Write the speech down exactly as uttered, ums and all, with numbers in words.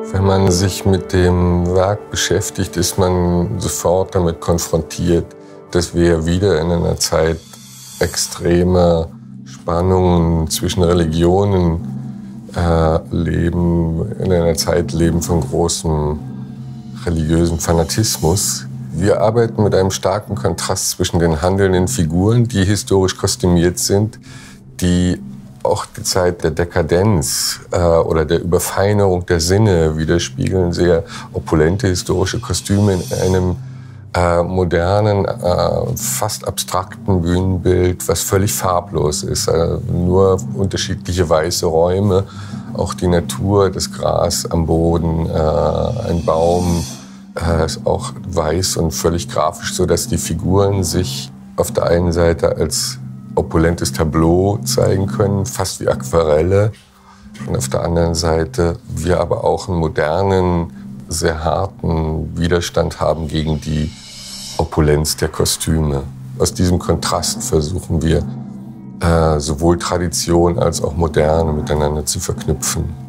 Wenn man sich mit dem Werk beschäftigt, ist man sofort damit konfrontiert, dass wir wieder in einer Zeit extremer Spannungen zwischen Religionen äh, leben, in einer Zeit leben von großem religiösen Fanatismus. Wir arbeiten mit einem starken Kontrast zwischen den handelnden Figuren, die historisch kostümiert sind, die auch die Zeit der Dekadenz äh, oder der Überfeinerung der Sinne widerspiegeln, sehr opulente historische Kostüme in einem äh, modernen, äh, fast abstrakten Bühnenbild, was völlig farblos ist. Äh, nur unterschiedliche weiße Räume, auch die Natur, das Gras am Boden, äh, ein Baum äh, ist auch weiß und völlig grafisch, sodass die Figuren sich auf der einen Seite als opulentes Tableau zeigen können, fast wie Aquarelle. Und auf der anderen Seite wir aber auch einen modernen, sehr harten Widerstand haben gegen die Opulenz der Kostüme. Aus diesem Kontrast versuchen wir, äh, sowohl Tradition als auch Moderne miteinander zu verknüpfen.